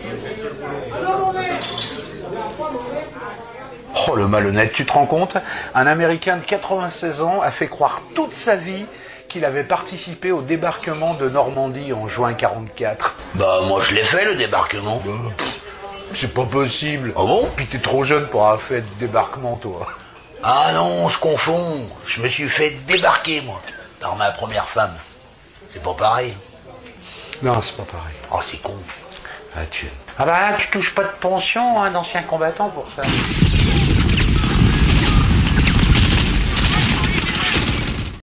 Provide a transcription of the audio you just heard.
Oh, le malhonnête, tu te rends compte? Un Américain de 96 ans a fait croire toute sa vie qu'il avait participé au débarquement de Normandie en juin 44. Bah, moi je l'ai fait, le débarquement. C'est pas possible. Ah bon? Puis t'es trop jeune pour avoir fait de débarquement, toi. Ah non, je confonds. Je me suis fait débarquer, moi, par ma première femme. C'est pas pareil. Non, c'est pas pareil. Oh, c'est con. Ah bah là, tu touches pas de pension, hein, d'ancien combattant pour ça.